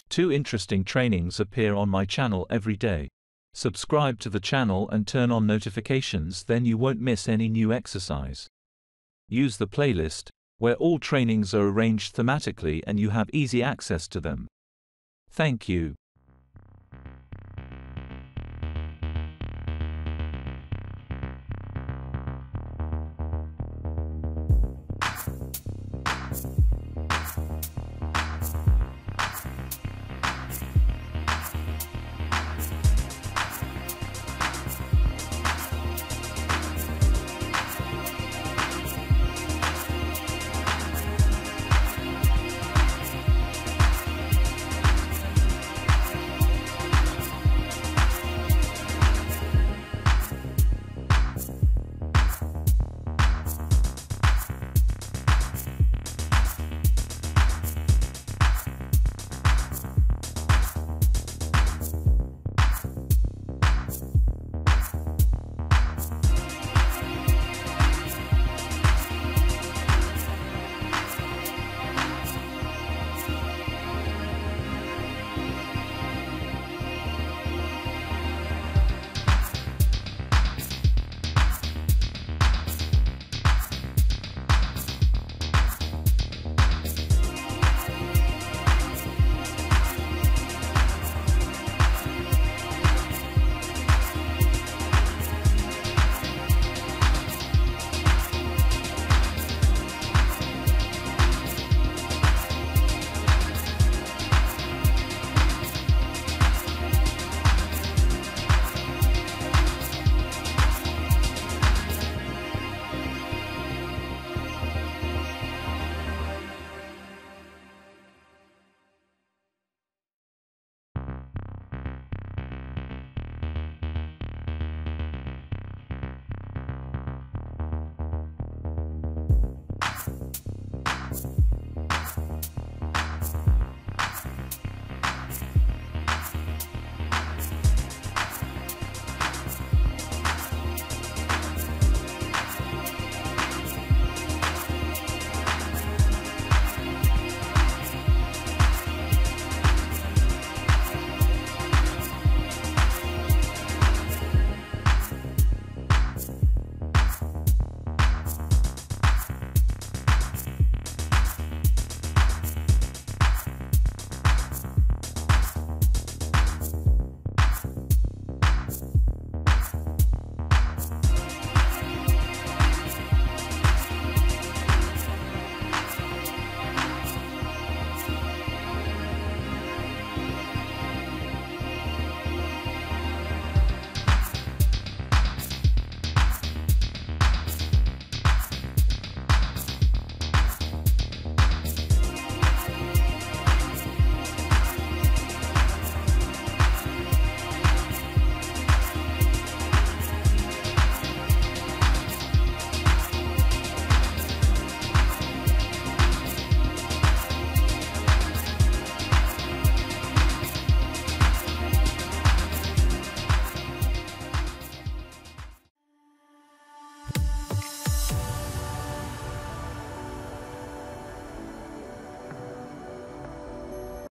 2 interesting trainings appear on my channel every day. Subscribe to the channel and turn on notifications, then you won't miss any new exercise. Use the playlist, where all trainings are arranged thematically and you have easy access to them. Thank you.